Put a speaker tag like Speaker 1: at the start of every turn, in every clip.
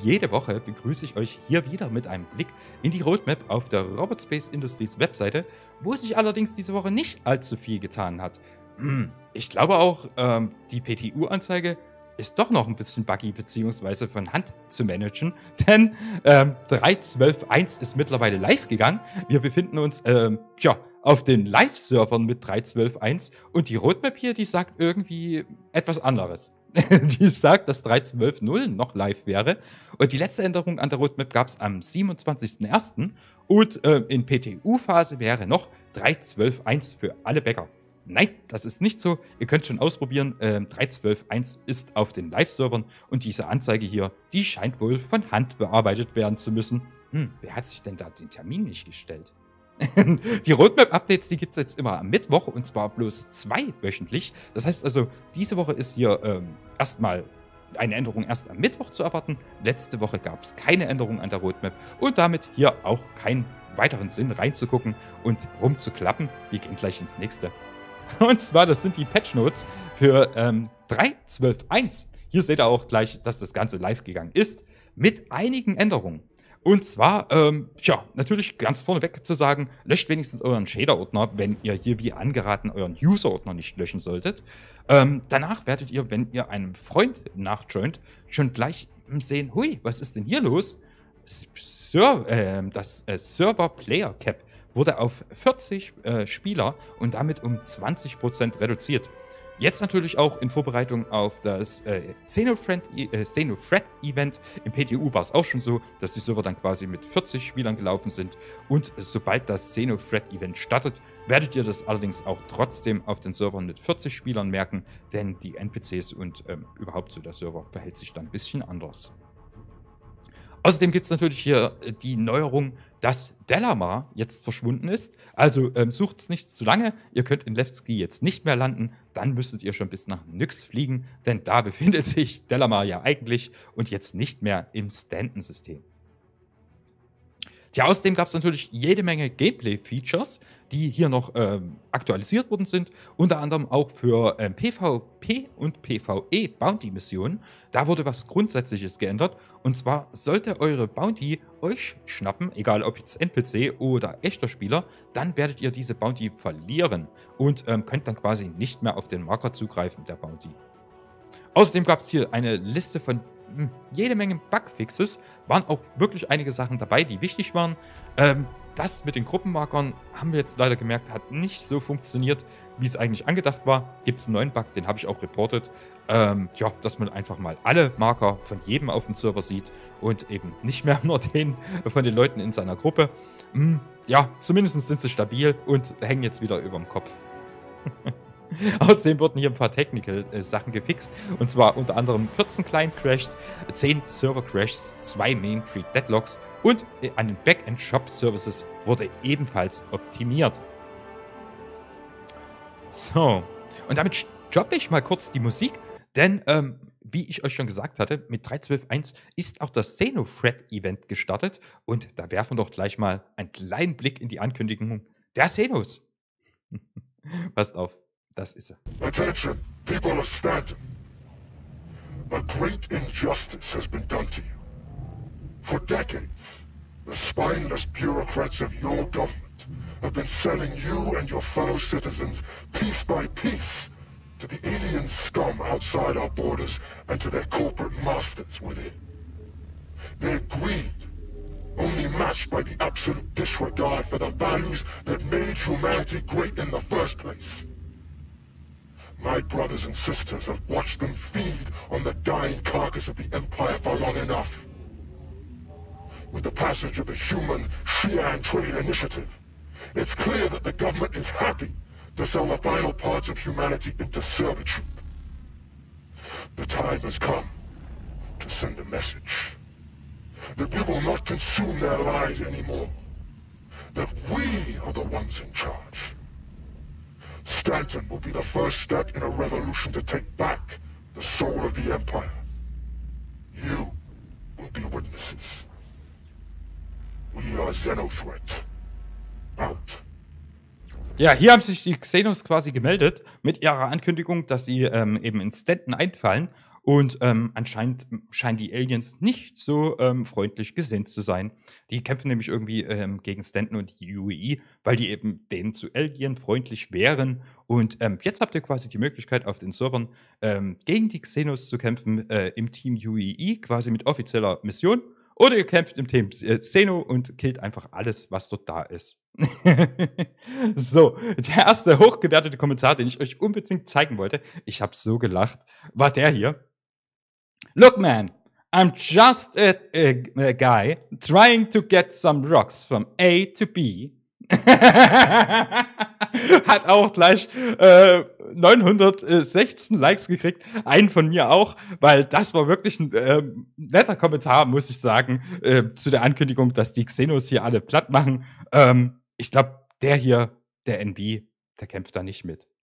Speaker 1: jede Woche begrüße ich euch hier wieder mit einem Blick in die Roadmap auf der Robot Space Industries Webseite, wo sich allerdings diese Woche nicht allzu viel getan hat. Ich glaube auch, die PTU-Anzeige ist doch noch ein bisschen buggy beziehungsweise von Hand zu managen, denn 3.12.1 ist mittlerweile live gegangen. Wir befinden uns auf den Live-Servern mit 3.12.1 und die Roadmap hier, die sagt irgendwie etwas anderes. Die sagt, dass 3.12.0 noch live wäre. Und die letzte Änderung an der Roadmap gab es am 27.01. Und in PTU-Phase wäre noch 3.12.1 für alle Bäcker. Nein, das ist nicht so. Ihr könnt schon ausprobieren. 3.12.1 ist auf den Live-Servern und diese Anzeige hier, die scheint wohl von Hand bearbeitet werden zu müssen. Wer hat sich denn da den Termin nicht gestellt? Die Roadmap-Updates, die gibt es jetzt immer am Mittwoch und zwar bloß 2 wöchentlich. Das heißt also, diese Woche ist hier erstmal eine Änderung erst am Mittwoch zu erwarten. Letzte Woche gab es keine Änderung an der Roadmap und damit hier auch keinen weiteren Sinn reinzugucken und rumzuklappen. Wir gehen gleich ins nächste. Und zwar, das sind die Patch Notes für 3.12.1. Hier seht ihr auch gleich, dass das Ganze live gegangen ist mit einigen Änderungen. Und zwar, natürlich ganz vorneweg zu sagen, löscht wenigstens euren Shader-Ordner, wenn ihr hier wie angeraten euren User-Ordner nicht löschen solltet. Danach werdet ihr, wenn ihr einem Freund nachjoint, schon gleich sehen, hui, was ist denn hier los? Das Server-Player-Cap wurde auf 40 Spieler und damit um 20% reduziert. Jetzt natürlich auch in Vorbereitung auf das Xenothreat-Event. Im PTU war es auch schon so, dass die Server dann quasi mit 40 Spielern gelaufen sind. Und sobald das Xenothreat-Event startet, werdet ihr das allerdings auch trotzdem auf den Servern mit 40 Spielern merken, denn die NPCs und überhaupt so der Server verhält sich dann ein bisschen anders. Außerdem gibt es natürlich hier die Neuerung, dass Delamar jetzt verschwunden ist. Also sucht es nicht zu lange. Ihr könnt in Levski jetzt nicht mehr landen. Dann müsstet ihr schon bis nach Nyx fliegen, denn da befindet sich Delamar ja eigentlich und jetzt nicht mehr im Stanton-System. Ja, außerdem gab es natürlich jede Menge Gameplay-Features, die hier noch aktualisiert worden sind. Unter anderem auch für PvP und PvE Bounty-Missionen. Da wurde was Grundsätzliches geändert. Und zwar sollte eure Bounty euch schnappen, egal ob jetzt NPC oder echter Spieler, dann werdet ihr diese Bounty verlieren und könnt dann quasi nicht mehr auf den Marker zugreifen der Bounty. Außerdem gab es hier eine Liste von jede Menge Bugfixes, waren auch wirklich einige Sachen dabei, die wichtig waren. Das mit den Gruppenmarkern haben wir jetzt leider gemerkt, hat nicht so funktioniert, wie es eigentlich angedacht war. Gibt es einen neuen Bug, den habe ich auch reportet. Dass man einfach mal alle Marker von jedem auf dem Server sieht und eben nicht mehr nur den von den Leuten in seiner Gruppe. Zumindest sind sie stabil und hängen jetzt wieder über dem Kopf. Außerdem wurden hier ein paar Technical-Sachen gefixt. Und zwar unter anderem 14 Client-Crashs, 10 Server-Crashs, 2 Main-Tree-Deadlocks und an den Backend-Shop-Services wurde ebenfalls optimiert. So, und damit stoppe ich mal kurz die Musik, denn wie ich euch schon gesagt hatte, mit 3.12.1 ist auch das Xenothreat-Event gestartet und da werfen wir doch gleich mal einen kleinen Blick in die Ankündigung der Xenos. Passt auf. Das ist er.
Speaker 2: Attention, people of Stanton. A great injustice has been done to you. For decades, the spineless bureaucrats of your government have been selling you and your fellow citizens piece by piece to the alien scum outside our borders and to their corporate masters within. Their greed, only matched by the absolute disregard for the values that made humanity great in the first place. My brothers and sisters have watched them feed on the dying carcass of the Empire for long enough. With the passage of the Human Xi'an Trade Initiative, it's clear that the government is happy to sell the final parts of humanity into servitude. The time has come to send a message that we will not consume their lies anymore, that we are the ones in charge. Stanton will be the first step in a revolution to take back the soul of the Empire. You will be witnesses. We are Xenothreat. Out.
Speaker 1: Ja, hier haben sich die Xenos quasi gemeldet mit ihrer Ankündigung, dass sie eben in Stanton einfallen Und anscheinend scheinen die Aliens nicht so freundlich gesinnt zu sein. Die kämpfen nämlich irgendwie gegen Stanton und die UE, weil die eben denen zu alienfreundlich wären. Und jetzt habt ihr quasi die Möglichkeit, auf den Servern gegen die Xenos zu kämpfen im Team UE, quasi mit offizieller Mission. Oder ihr kämpft im Team Xeno und killt einfach alles, was dort da ist. So, der erste hochgewertete Kommentar, den ich euch unbedingt zeigen wollte, ich habe so gelacht, war der hier. Look, man, I'm just a guy trying to get some rocks from A to B. Hat auch gleich 916 Likes gekriegt. Einen von mir auch, weil das war wirklich ein netter Kommentar, muss ich sagen, zu der Ankündigung, dass die Xenos hier alle platt machen. Ich glaube, der hier, der NB, der kämpft da nicht mit.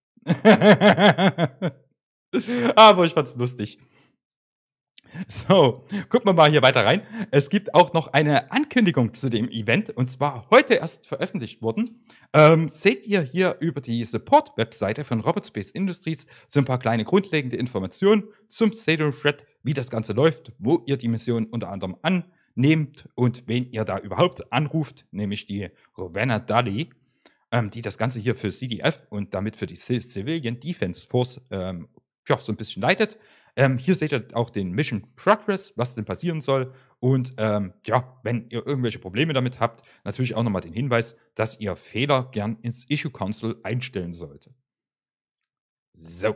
Speaker 1: Aber ich fand's lustig. So, gucken wir mal hier weiter rein. Es gibt auch noch eine Ankündigung zu dem Event, und zwar heute erst veröffentlicht worden. Seht ihr hier über die Support-Webseite von Robot Space Industries so ein paar kleine grundlegende Informationen zum Xeno Threat, wie das Ganze läuft, wo ihr die Mission unter anderem annehmt und wen ihr da überhaupt anruft, nämlich die Rowena Daly, die das Ganze hier für CDF und damit für die Civilian Defense Force so ein bisschen leitet. Hier seht ihr auch den Mission Progress, was denn passieren soll. Und wenn ihr irgendwelche Probleme damit habt, natürlich auch nochmal den Hinweis, dass ihr Fehler gern ins Issue Console einstellen solltet. So.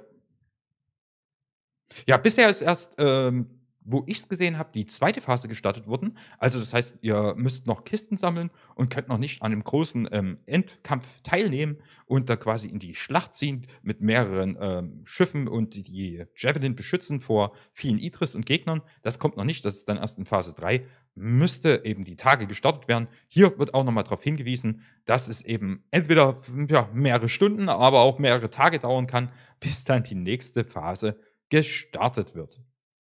Speaker 1: Ja, bisher ist erst, wo ich es gesehen habe, die zweite Phase gestartet worden. Also das heißt, ihr müsst noch Kisten sammeln und könnt noch nicht an einem großen Endkampf teilnehmen und da quasi in die Schlacht ziehen mit mehreren Schiffen und die Javelin beschützen vor vielen Idris und Gegnern. Das kommt noch nicht, das ist dann erst in Phase 3. Müsste eben die Tage gestartet werden. Hier wird auch nochmal darauf hingewiesen, dass es eben entweder mehrere Stunden, aber auch mehrere Tage dauern kann, bis dann die nächste Phase gestartet wird.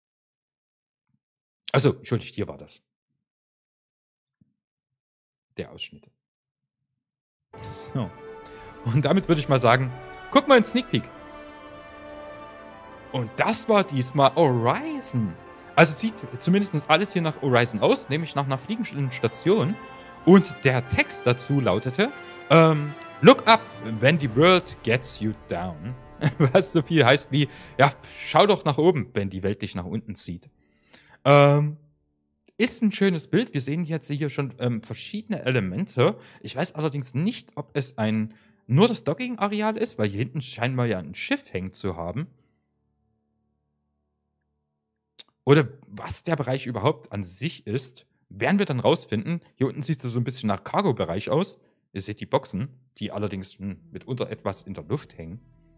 Speaker 1: Also, entschuldigt, hier war das. Der Ausschnitt. So. Und damit würde ich mal sagen, guck mal in Sneak Peek. Und das war diesmal Horizon. Also sieht zumindest alles hier nach Horizon aus, nämlich nach einer fliegenden Station. Und der Text dazu lautete, Look up when the world gets you down. Was so viel heißt wie, ja, schau doch nach oben, wenn die Welt dich nach unten zieht. Ist ein schönes Bild. Wir sehen jetzt hier schon verschiedene Elemente. Ich weiß allerdings nicht, ob es nur das Docking-Areal ist, weil hier hinten scheinen wir ja ein Schiff hängen zu haben. Oder was der Bereich überhaupt an sich ist, werden wir dann rausfinden. Hier unten sieht es so ein bisschen nach Cargo-Bereich aus. Ihr seht die Boxen, die allerdings mitunter etwas in der Luft hängen.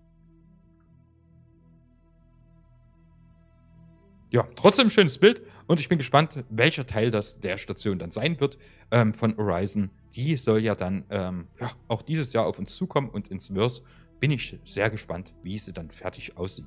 Speaker 1: Ja, trotzdem ein schönes Bild und ich bin gespannt, welcher Teil das der Station dann sein wird von Horizon. Die soll ja dann auch dieses Jahr auf uns zukommen und ins Verse bin ich sehr gespannt, wie sie dann fertig aussieht.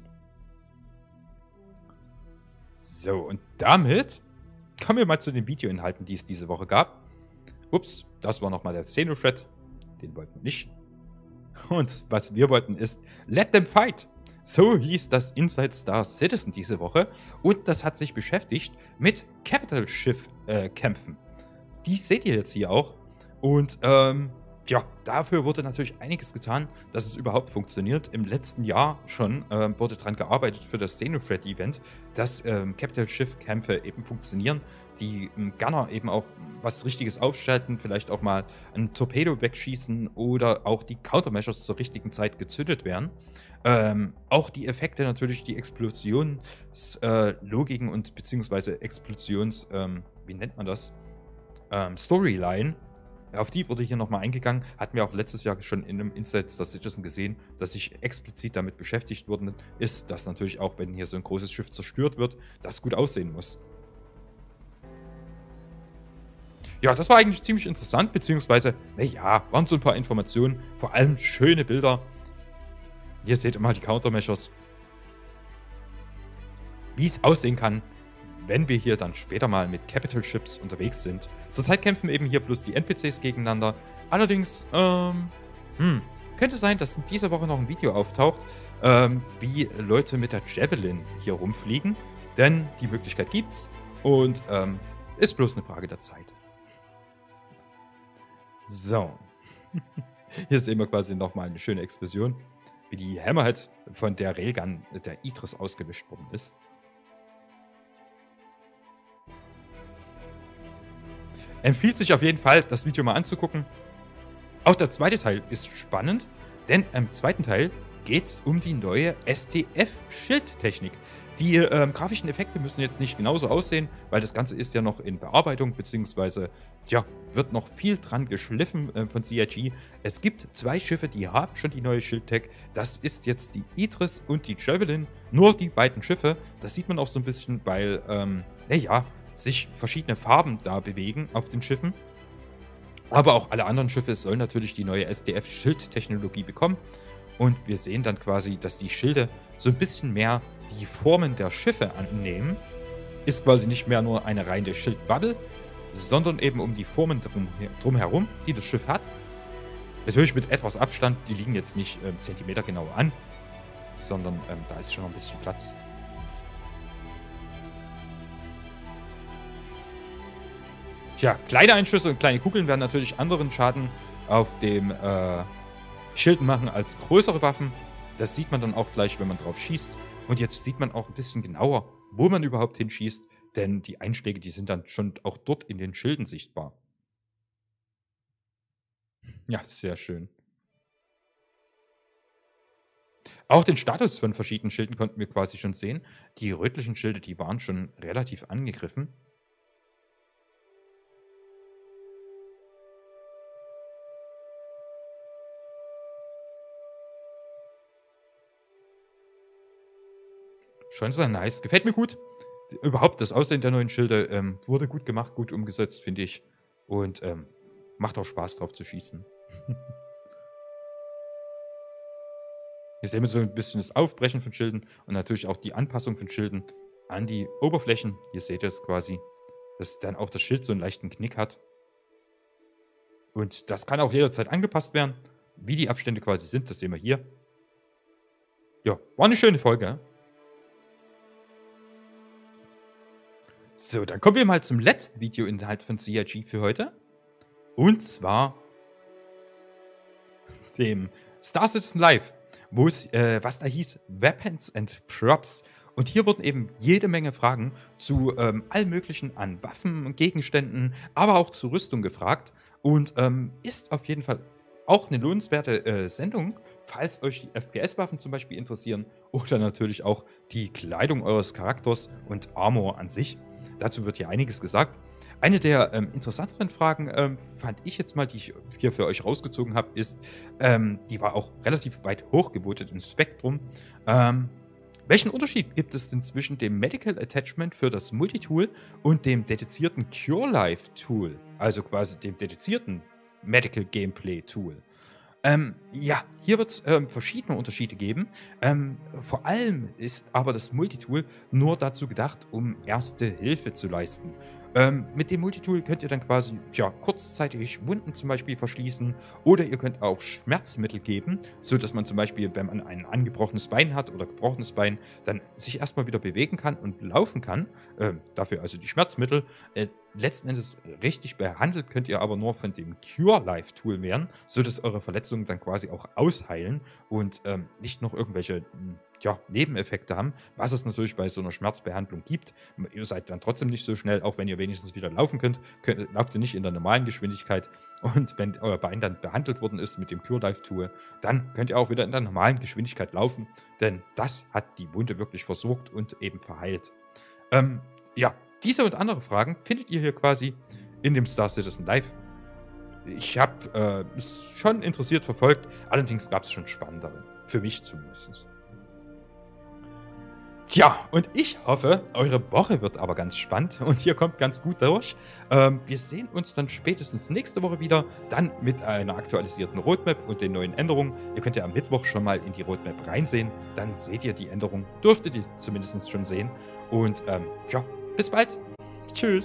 Speaker 1: So, und damit kommen wir mal zu den Videoinhalten, die es diese Woche gab. Ups, das war nochmal der Xeno Threat. Den wollten wir nicht. Und was wir wollten ist, let them fight. So hieß das Inside Star Citizen diese Woche und das hat sich beschäftigt mit Capital Schiff Kämpfen. Die seht ihr jetzt hier auch und dafür wurde natürlich einiges getan, dass es überhaupt funktioniert. Im letzten Jahr schon wurde daran gearbeitet für das Xeno Threat Event, dass Capital Schiff Kämpfe eben funktionieren. Die Gunner eben auch was Richtiges aufschalten, vielleicht auch mal ein Torpedo wegschießen oder auch die Countermeasures zur richtigen Zeit gezündet werden. Auch die Effekte natürlich, die Explosionslogiken und beziehungsweise wie nennt man das? Storyline. Auf die wurde hier nochmal eingegangen. Hatten wir auch letztes Jahr schon in einem Inside Star Citizen gesehen, dass sich explizit damit beschäftigt worden ist, dass natürlich auch, wenn hier so ein großes Schiff zerstört wird, das gut aussehen muss. Ja, das war eigentlich ziemlich interessant, beziehungsweise, naja, waren so ein paar Informationen, vor allem schöne Bilder. Hier seht ihr mal die Countermeasures. Wie es aussehen kann, wenn wir hier dann später mal mit Capital Ships unterwegs sind. Zurzeit kämpfen eben hier bloß die NPCs gegeneinander. Allerdings, könnte sein, dass in dieser Woche noch ein Video auftaucht, wie Leute mit der Javelin hier rumfliegen. Denn die Möglichkeit gibt's und ist bloß eine Frage der Zeit. So. Hier sehen wir quasi nochmal eine schöne Explosion, wie die Hammerhead von der Railgun der Idris ausgewischt worden ist. Empfiehlt sich auf jeden Fall, das Video mal anzugucken. Auch der zweite Teil ist spannend, denn im zweiten Teil geht es um die neue STF-Schildtechnik. Die grafischen Effekte müssen jetzt nicht genauso aussehen, weil das Ganze ist ja noch in Bearbeitung, beziehungsweise wird noch viel dran geschliffen von CIG. Es gibt 2 Schiffe, die haben schon die neue Schildtech. Das ist jetzt die Idris und die Javelin. Nur die beiden Schiffe. Das sieht man auch so ein bisschen, weil, sich verschiedene Farben da bewegen auf den Schiffen. Aber auch alle anderen Schiffe sollen natürlich die neue STF-Schildtechnologie bekommen. Und wir sehen dann quasi, dass die Schilde so ein bisschen mehr die Formen der Schiffe annehmen. Ist quasi nicht mehr nur eine reine Schildbubble, sondern eben um die Formen drumherum, die das Schiff hat. Natürlich mit etwas Abstand, die liegen jetzt nicht Zentimeter genau an, sondern da ist schon noch ein bisschen Platz. Tja, kleine Einschüsse und kleine Kugeln werden natürlich anderen Schaden auf dem Schilden machen als größere Waffen. Das sieht man dann auch gleich, wenn man drauf schießt. Und jetzt sieht man auch ein bisschen genauer, wo man überhaupt hinschießt, denn die Einschläge, die sind dann schon auch dort in den Schilden sichtbar. Ja, sehr schön. Auch den Status von verschiedenen Schilden konnten wir quasi schon sehen. Die rötlichen Schilde, die waren schon relativ angegriffen. Schon sehr nice. Gefällt mir gut. Überhaupt das Aussehen der neuen Schilde wurde gut gemacht, gut umgesetzt, finde ich. Und macht auch Spaß drauf zu schießen. Hier sehen wir so ein bisschen das Aufbrechen von Schilden und natürlich auch die Anpassung von Schilden an die Oberflächen. Hier seht ihr es quasi, dass dann auch das Schild so einen leichten Knick hat. Und das kann auch jederzeit angepasst werden. Wie die Abstände quasi sind, das sehen wir hier. Ja, war eine schöne Folge. So, dann kommen wir mal zum letzten Videoinhalt von CIG für heute. Und zwar dem Star Citizen Live, wo es, was da hieß, Weapons and Props. Und hier wurden eben jede Menge Fragen zu allem möglichen an Waffen und Gegenständen, aber auch zu Rüstung gefragt. Und ist auf jeden Fall auch eine lohnenswerte Sendung, falls euch die FPS-Waffen zum Beispiel interessieren oder natürlich auch die Kleidung eures Charakters und Armor an sich. Dazu wird hier einiges gesagt. Eine der interessanteren Fragen fand ich jetzt mal, die ich hier für euch rausgezogen habe, ist, die war auch relativ weit hochgevotet im Spektrum. Welchen Unterschied gibt es denn zwischen dem Medical Attachment für das Multitool und dem dedizierten Cure Life Tool? Also quasi dem dedizierten Medical Gameplay Tool. Hier wird es verschiedene Unterschiede geben. Vor allem ist aber das Multitool nur dazu gedacht, um Erste Hilfe zu leisten. Mit dem Multitool könnt ihr dann quasi kurzzeitig Wunden zum Beispiel verschließen oder ihr könnt auch Schmerzmittel geben, sodass man zum Beispiel, wenn man ein angebrochenes Bein hat oder gebrochenes Bein, dann sich erstmal wieder bewegen kann und laufen kann. Dafür also die Schmerzmittel. Letzten Endes richtig behandelt könnt ihr aber nur von dem Cure Life Tool werden, sodass eure Verletzungen dann quasi auch ausheilen und nicht noch irgendwelche Nebeneffekte haben, was es natürlich bei so einer Schmerzbehandlung gibt. Ihr seid dann trotzdem nicht so schnell, auch wenn ihr wenigstens wieder laufen könnt, lauft ihr nicht in der normalen Geschwindigkeit. Und wenn euer Bein dann behandelt worden ist mit dem Cure Life Tool, dann könnt ihr auch wieder in der normalen Geschwindigkeit laufen, denn das hat die Wunde wirklich versorgt und eben verheilt. Diese und andere Fragen findet ihr hier quasi in dem Star Citizen Live. Ich habe es schon interessiert verfolgt, allerdings gab es schon spannendere. Für mich zumindest. Tja, und ich hoffe, eure Woche wird aber ganz spannend und ihr kommt ganz gut durch. Wir sehen uns dann spätestens nächste Woche wieder, dann mit einer aktualisierten Roadmap und den neuen Änderungen. Ihr könnt ja am Mittwoch schon mal in die Roadmap reinsehen, dann seht ihr die Änderungen, dürftet ihr zumindest schon sehen. Und bis bald. Tschüss.